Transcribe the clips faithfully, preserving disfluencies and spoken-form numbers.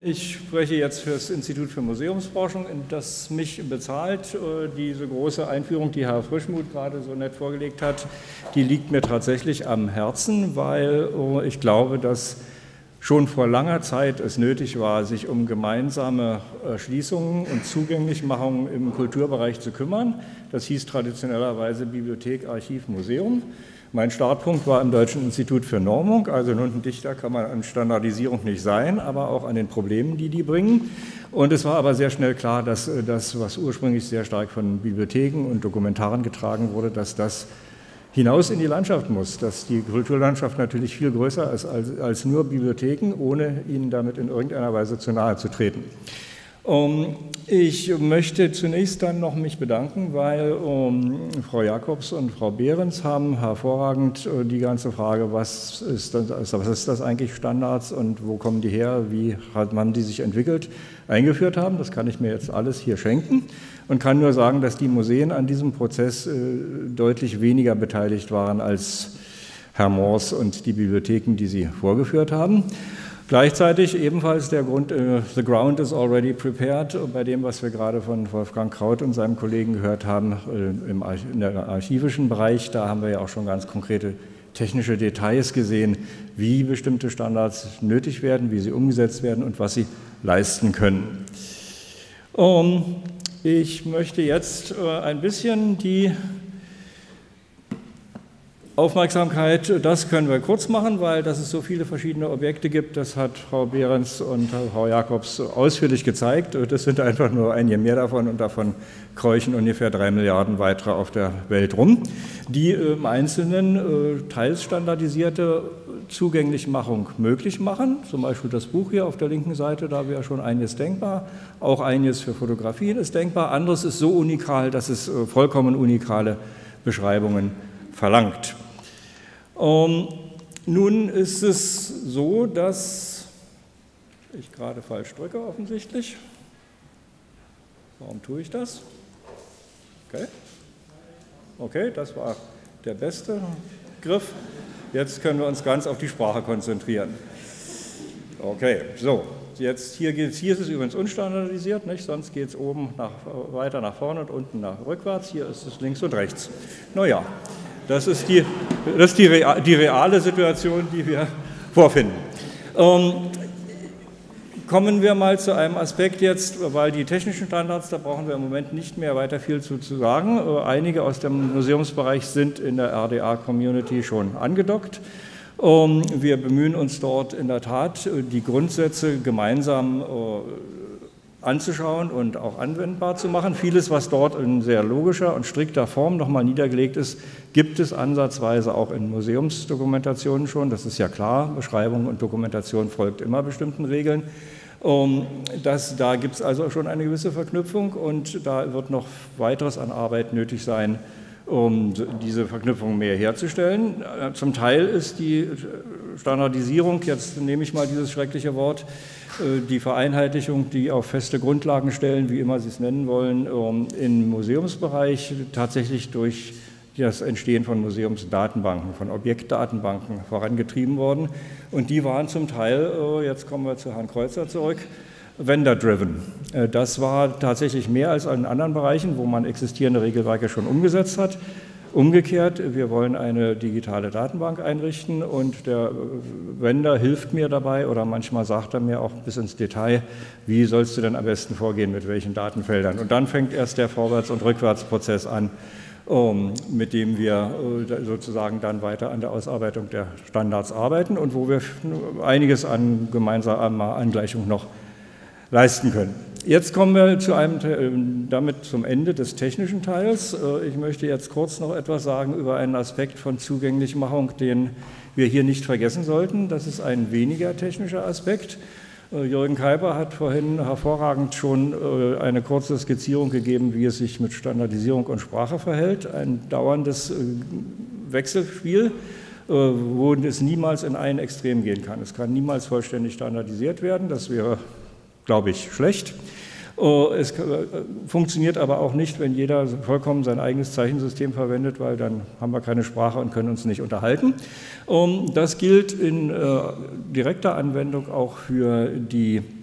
Ich spreche jetzt für das Institut für Museumsforschung, das mich bezahlt. Diese große Einführung, die Herr Frischmuth gerade so nett vorgelegt hat, die liegt mir tatsächlich am Herzen, weil ich glaube, dass schon vor langer Zeit es nötig war, sich um gemeinsame Erschließungen und Zugänglichmachungen im Kulturbereich zu kümmern. Das hieß traditionellerweise Bibliothek, Archiv, Museum. Mein Startpunkt war im Deutschen Institut für Normung, also nun ein Dichter kann man an Standardisierung nicht sein, aber auch an den Problemen, die die bringen. Und es war aber sehr schnell klar, dass das, was ursprünglich sehr stark von Bibliotheken und Dokumentaren getragen wurde, dass das hinaus in die Landschaft muss, dass die Kulturlandschaft natürlich viel größer ist als, als nur Bibliotheken, ohne ihnen damit in irgendeiner Weise zu nahe zu treten. Um, ich möchte zunächst dann noch mich bedanken, weil um, Frau Jacobs und Frau Behrens haben hervorragend uh, die ganze Frage, was ist, das, was ist das eigentlich Standards und wo kommen die her, wie hat man die sich entwickelt, eingeführt haben. Das kann ich mir jetzt alles hier schenken und kann nur sagen, dass die Museen an diesem Prozess uh, deutlich weniger beteiligt waren als Herr Mors und die Bibliotheken, die sie vorgeführt haben. Gleichzeitig ebenfalls der Grund, uh, the ground is already prepared, bei dem, was wir gerade von Wolfgang Kraut und seinem Kollegen gehört haben, uh, im Arch in der archivischen Bereich, da haben wir ja auch schon ganz konkrete technische Details gesehen, wie bestimmte Standards nötig werden, wie sie umgesetzt werden und was sie leisten können. Um, ich möchte jetzt uh, ein bisschen die Aufmerksamkeit, das können wir kurz machen, weil dass es so viele verschiedene Objekte gibt, das hat Frau Behrens und Frau Jacobs ausführlich gezeigt. Das sind einfach nur einige mehr davon und davon kräuchen ungefähr drei Milliarden weitere auf der Welt rum, die im Einzelnen teils standardisierte Zugänglichmachung möglich machen. Zum Beispiel das Buch hier auf der linken Seite, da wäre schon einiges denkbar. Auch einiges für Fotografien ist denkbar. Anderes ist so unikal, dass es vollkommen unikale Beschreibungen verlangt. Um, nun ist es so, dass ich gerade falsch drücke offensichtlich. Warum tue ich das? Okay, okay, das war der beste Griff. Jetzt können wir uns ganz auf die Sprache konzentrieren. Okay, so, jetzt hier, geht's, hier ist es übrigens unstandardisiert, nicht? Sonst geht es oben nach, weiter nach vorne und unten nach rückwärts. Hier ist es links und rechts. Naja. Das ist, die, das ist die, real, die reale Situation, die wir vorfinden. Ähm, kommen wir mal zu einem Aspekt jetzt, weil die technischen Standards, da brauchen wir im Moment nicht mehr weiter viel zu, zu sagen. Äh, einige aus dem Museumsbereich sind in der R D A-Community schon angedockt. Ähm, wir bemühen uns dort in der Tat, die Grundsätze gemeinsam äh, anzuschauen und auch anwendbar zu machen. Vieles, was dort in sehr logischer und strikter Form nochmal niedergelegt ist, gibt es ansatzweise auch in Museumsdokumentationen schon. Das ist ja klar, Beschreibung und Dokumentation folgt immer bestimmten Regeln. Das, da gibt es also schon eine gewisse Verknüpfung und da wird noch weiteres an Arbeit nötig sein, um diese Verknüpfung mehr herzustellen. Zum Teil ist die Standardisierung, jetzt nehme ich mal dieses schreckliche Wort, die Vereinheitlichung, die auf feste Grundlagen stellen, wie immer Sie es nennen wollen, im Museumsbereich tatsächlich durch das Entstehen von Museumsdatenbanken, von Objektdatenbanken vorangetrieben worden. Und die waren zum Teil, jetzt kommen wir zu Herrn Kreuzer zurück, vendor-driven. Das war tatsächlich mehr als in anderen Bereichen, wo man existierende Regelwerke schon umgesetzt hat. Umgekehrt, wir wollen eine digitale Datenbank einrichten und der Vendor hilft mir dabei oder manchmal sagt er mir auch bis ins Detail, wie sollst du denn am besten vorgehen, mit welchen Datenfeldern. Und dann fängt erst der Vorwärts- und Rückwärtsprozess an, mit dem wir sozusagen dann weiter an der Ausarbeitung der Standards arbeiten und wo wir einiges an gemeinsamer Angleichung noch leisten können. Jetzt kommen wir zu einem, damit zum Ende des technischen Teils. Ich möchte jetzt kurz noch etwas sagen über einen Aspekt von Zugänglichmachung, den wir hier nicht vergessen sollten. Das ist ein weniger technischer Aspekt. Jürgen Keiper hat vorhin hervorragend schon eine kurze Skizzierung gegeben, wie es sich mit Standardisierung und Sprache verhält. Ein dauerndes Wechselspiel, wo es niemals in ein Extrem gehen kann. Es kann niemals vollständig standardisiert werden, das wäre, glaube ich, schlecht. Es funktioniert aber auch nicht, wenn jeder vollkommen sein eigenes Zeichensystem verwendet, weil dann haben wir keine Sprache und können uns nicht unterhalten. Das gilt in direkter Anwendung auch für die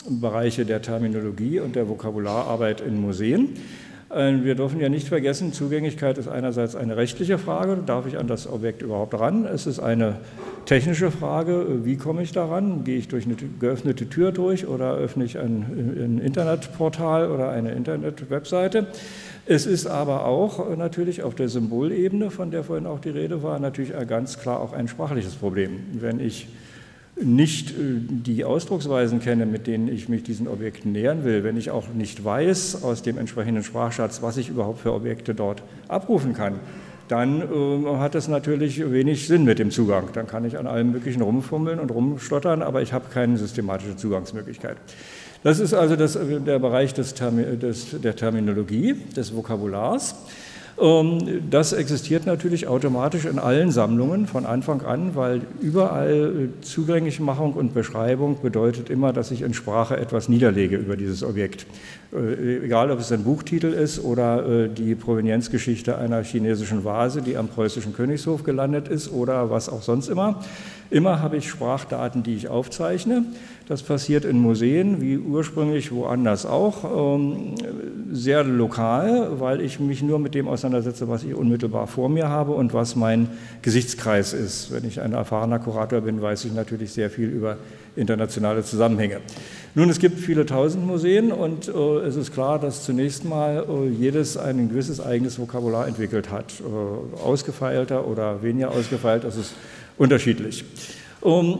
Bereiche der Terminologie und der Vokabulararbeit in Museen. Wir dürfen ja nicht vergessen, Zugänglichkeit ist einerseits eine rechtliche Frage, darf ich an das Objekt überhaupt ran? Es ist eine technische Frage, wie komme ich daran? Gehe ich durch eine geöffnete Tür durch oder öffne ich ein, ein Internetportal oder eine Internet-Webseite? Es ist aber auch natürlich auf der Symbolebene, von der vorhin auch die Rede war, natürlich ganz klar auch ein sprachliches Problem. Wenn ich nicht die Ausdrucksweisen kenne, mit denen ich mich diesen Objekten nähern will, wenn ich auch nicht weiß aus dem entsprechenden Sprachschatz, was ich überhaupt für Objekte dort abrufen kann, dann äh, hat es natürlich wenig Sinn mit dem Zugang. Dann kann ich an allem Möglichen rumfummeln und rumstottern, aber ich habe keine systematische Zugangsmöglichkeit. Das ist also das, der Bereich des Termi des, der Terminologie, des Vokabulars. Das existiert natürlich automatisch in allen Sammlungen von Anfang an, weil überall Zugänglichmachung und Beschreibung bedeutet immer, dass ich in Sprache etwas niederlege über dieses Objekt. Egal, ob es ein Buchtitel ist oder die Provenienzgeschichte einer chinesischen Vase, die am preußischen Königshof gelandet ist oder was auch sonst immer. Immer habe ich Sprachdaten, die ich aufzeichne. Das passiert in Museen wie ursprünglich woanders auch, sehr lokal, weil ich mich nur mit dem auseinandersetze, was ich unmittelbar vor mir habe und was mein Gesichtskreis ist. Wenn ich ein erfahrener Kurator bin, weiß ich natürlich sehr viel über internationale Zusammenhänge. Nun, es gibt viele tausend Museen und äh, es ist klar, dass zunächst mal äh, jedes ein gewisses eigenes Vokabular entwickelt hat. Äh, ausgefeilter oder weniger ausgefeilt, das ist unterschiedlich. Um,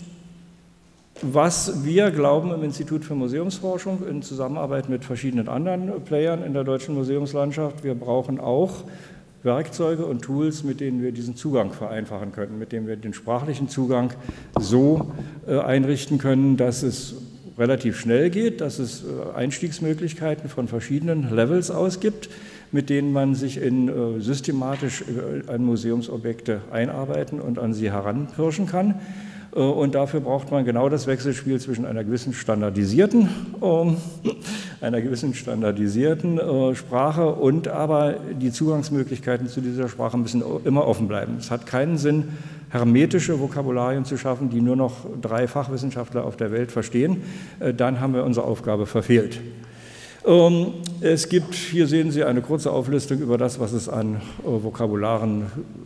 Was wir glauben im Institut für Museumsforschung in Zusammenarbeit mit verschiedenen anderen Playern in der deutschen Museumslandschaft, wir brauchen auch Werkzeuge und Tools, mit denen wir diesen Zugang vereinfachen können, mit denen wir den sprachlichen Zugang so äh, einrichten können, dass es relativ schnell geht, dass es äh, Einstiegsmöglichkeiten von verschiedenen Levels ausgibt, mit denen man sich in, äh, systematisch äh, an Museumsobjekte einarbeiten und an sie heranpirschen kann. Und dafür braucht man genau das Wechselspiel zwischen einer gewissen standardisierten, äh, einer gewissen standardisierten äh, Sprache und aber die Zugangsmöglichkeiten zu dieser Sprache müssen immer offen bleiben. Es hat keinen Sinn, hermetische Vokabularien zu schaffen, die nur noch drei Fachwissenschaftler auf der Welt verstehen. Äh, dann haben wir unsere Aufgabe verfehlt. Ähm, es gibt, hier sehen Sie eine kurze Auflistung über das, was es an äh, Vokabularen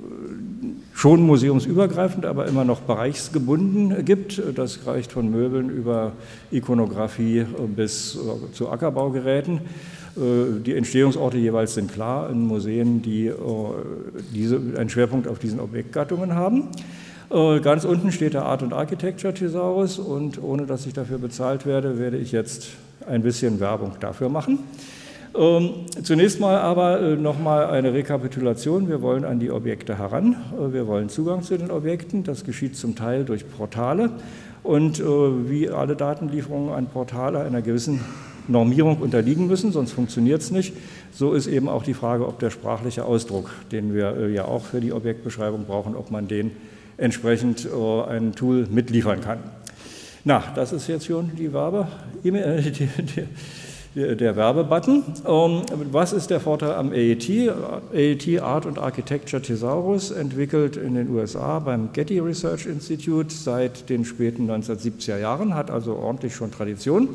schon museumsübergreifend, aber immer noch bereichsgebunden gibt. Das reicht von Möbeln über Ikonografie bis zu Ackerbaugeräten. Die Entstehungsorte jeweils sind klar in Museen, die diese, einen Schwerpunkt auf diesen Objektgattungen haben. Ganz unten steht der Art und Architecture Thesaurus und ohne dass ich dafür bezahlt werde, werde ich jetzt ein bisschen Werbung dafür machen. Ähm, zunächst mal aber äh, noch mal eine Rekapitulation. Wir wollen an die Objekte heran. Äh, wir wollen Zugang zu den Objekten. Das geschieht zum Teil durch Portale. Und äh, wie alle Datenlieferungen an Portale einer gewissen Normierung unterliegen müssen, sonst funktioniert es nicht. So ist eben auch die Frage, ob der sprachliche Ausdruck, den wir äh, ja auch für die Objektbeschreibung brauchen, ob man den entsprechend äh, ein Tool mitliefern kann. Na, das ist jetzt hier unten die Werbe, E-Mail, die, die, der Werbebutton. Was ist der Vorteil am A E T? A E T Art und Architecture Thesaurus, entwickelt in den U S A beim Getty Research Institute seit den späten neunzehnhundertsiebziger Jahren, hat also ordentlich schon Tradition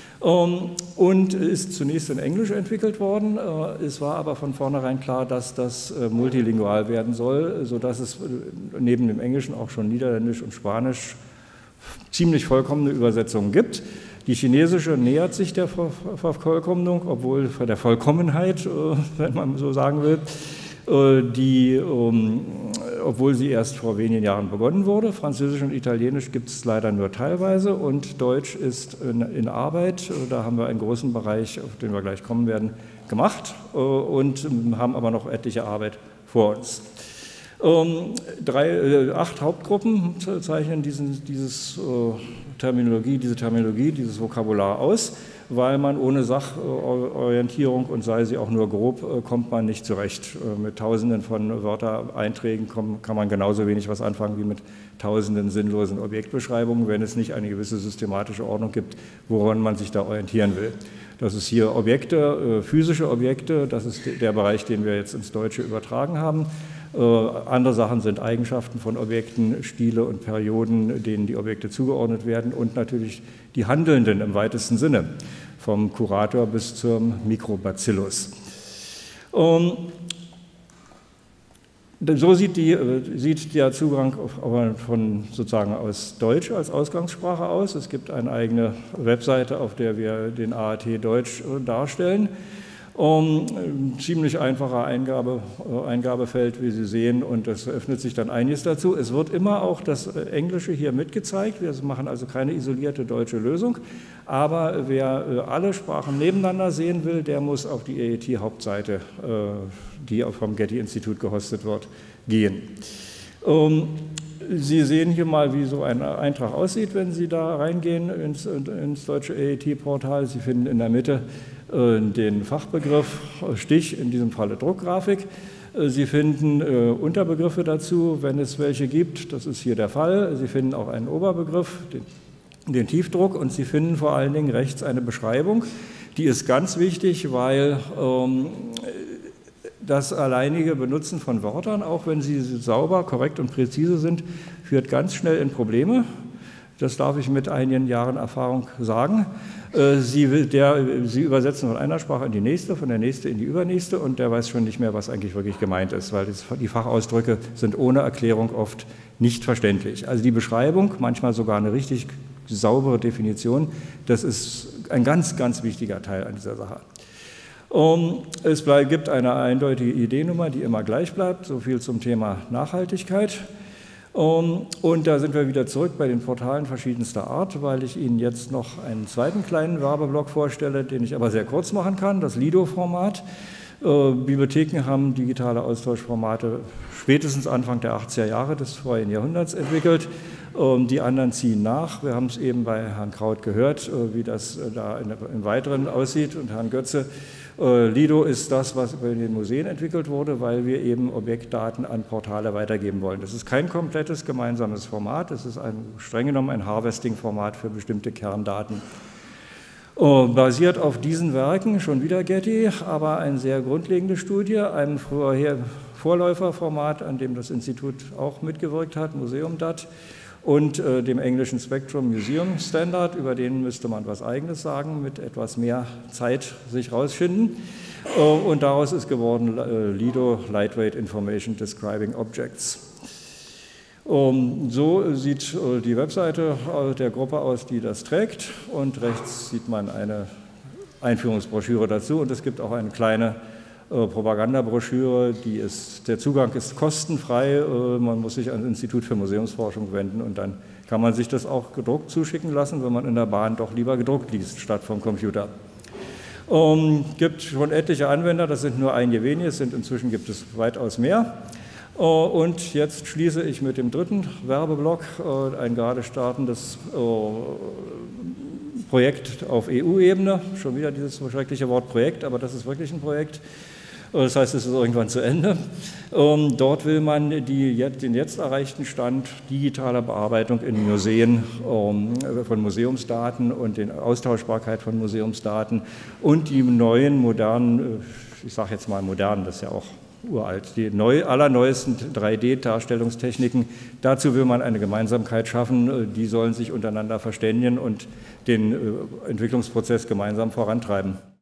und ist zunächst in Englisch entwickelt worden. Es war aber von vornherein klar, dass das multilingual werden soll, sodass es neben dem Englischen auch schon Niederländisch und Spanisch ziemlich vollkommene Übersetzungen gibt. Die chinesische nähert sich der Vervollkommnung, obwohl von der Vollkommenheit, wenn man so sagen will, die, obwohl sie erst vor wenigen Jahren begonnen wurde. Französisch und Italienisch gibt es leider nur teilweise und Deutsch ist in, in Arbeit. Da haben wir einen großen Bereich, auf den wir gleich kommen werden, gemacht und haben aber noch etliche Arbeit vor uns. Ähm, drei, äh, acht Hauptgruppen zeichnen diesen, dieses, äh, Terminologie, diese Terminologie, dieses Vokabular aus, weil man ohne Sachorientierung und sei sie auch nur grob, äh, kommt man nicht zurecht. Äh, mit Tausenden von Wörtereinträgen kommt, kann man genauso wenig was anfangen wie mit Tausenden sinnlosen Objektbeschreibungen, wenn es nicht eine gewisse systematische Ordnung gibt, woran man sich da orientieren will. Das ist hier Objekte, äh, physische Objekte, das ist der Bereich, den wir jetzt ins Deutsche übertragen haben. Andere Sachen sind Eigenschaften von Objekten, Stile und Perioden, denen die Objekte zugeordnet werden und natürlich die Handelnden im weitesten Sinne, vom Kurator bis zum Mikrobacillus. So sieht, die, sieht der Zugang von sozusagen aus Deutsch als Ausgangssprache aus. Es gibt eine eigene Webseite, auf der wir den A A T Deutsch darstellen. Um, ein ziemlich einfacher Eingabe, Eingabefeld, wie Sie sehen, und es öffnet sich dann einiges dazu. Es wird immer auch das Englische hier mitgezeigt. Wir machen also keine isolierte deutsche Lösung, aber wer alle Sprachen nebeneinander sehen will, der muss auf die A A T-Hauptseite, die vom Getty-Institut gehostet wird, gehen. Um, Sie sehen hier mal, wie so ein Eintrag aussieht, wenn Sie da reingehen ins, ins deutsche A A T-Portal. Sie finden in der Mitte den Fachbegriff Stich, in diesem Falle Druckgrafik. Sie finden äh, Unterbegriffe dazu, wenn es welche gibt. Das ist hier der Fall. Sie finden auch einen Oberbegriff, den, den Tiefdruck, und Sie finden vor allen Dingen rechts eine Beschreibung. Die ist ganz wichtig, weil ähm, das alleinige Benutzen von Wörtern, auch wenn sie sauber, korrekt und präzise sind, führt ganz schnell in Probleme. Das darf ich mit einigen Jahren Erfahrung sagen. Sie, der, Sie übersetzen von einer Sprache in die nächste, von der nächsten in die übernächste, und der weiß schon nicht mehr, was eigentlich wirklich gemeint ist, weil das, die Fachausdrücke sind ohne Erklärung oft nicht verständlich. Also die Beschreibung, manchmal sogar eine richtig saubere Definition, das ist ein ganz, ganz wichtiger Teil an dieser Sache. Um, es bleib, gibt eine eindeutige I D-Nummer, die immer gleich bleibt, so viel zum Thema Nachhaltigkeit. Um, und da sind wir wieder zurück bei den Portalen verschiedenster Art, weil ich Ihnen jetzt noch einen zweiten kleinen Werbeblock vorstelle, den ich aber sehr kurz machen kann, das Lido-Format. Äh, Bibliotheken haben digitale Austauschformate spätestens Anfang der achtziger Jahre des vorigen Jahrhunderts entwickelt. Ähm, die anderen ziehen nach. Wir haben es eben bei Herrn Kraut gehört, äh, wie das äh, da in, im Weiteren aussieht, und Herrn Götze. Lido ist das, was in den Museen entwickelt wurde, weil wir eben Objektdaten an Portale weitergeben wollen. Das ist kein komplettes gemeinsames Format, es ist ein, streng genommen ein Harvesting-Format für bestimmte Kerndaten. Basiert auf diesen Werken, schon wieder Getty, aber eine sehr grundlegende Studie, einem früher Vorläuferformat, an dem das Institut auch mitgewirkt hat, Museumdat, und äh, dem englischen Spectrum Museum Standard, über den müsste man was Eigenes sagen, mit etwas mehr Zeit sich rausschinden. Äh, und daraus ist geworden äh, Lido, Lightweight Information Describing Objects. Um, so sieht äh, die Webseite der Gruppe aus, die das trägt, und rechts sieht man eine Einführungsbroschüre dazu, und es gibt auch eine kleine Propagandabroschüre, die ist, der Zugang ist kostenfrei, man muss sich ans Institut für Museumsforschung wenden, und dann kann man sich das auch gedruckt zuschicken lassen, wenn man in der Bahn doch lieber gedruckt liest, statt vom Computer. Es um, gibt schon etliche Anwender, das sind nur einige wenige, es sind inzwischen gibt es weitaus mehr. Uh, und jetzt schließe ich mit dem dritten Werbeblock, uh, ein gerade startendes uh, Projekt auf E U-Ebene, schon wieder dieses schreckliche Wort Projekt, aber das ist wirklich ein Projekt. Das heißt, es ist irgendwann zu Ende. Ähm, dort will man die, den jetzt erreichten Stand digitaler Bearbeitung in Museen ähm, von Museumsdaten und die Austauschbarkeit von Museumsdaten und die neuen, modernen, ich sage jetzt mal modernen, das ist ja auch uralt, die neu, allerneuesten drei D-Darstellungstechniken. Dazu will man eine Gemeinsamkeit schaffen. Die sollen sich untereinander verständigen und den Entwicklungsprozess gemeinsam vorantreiben.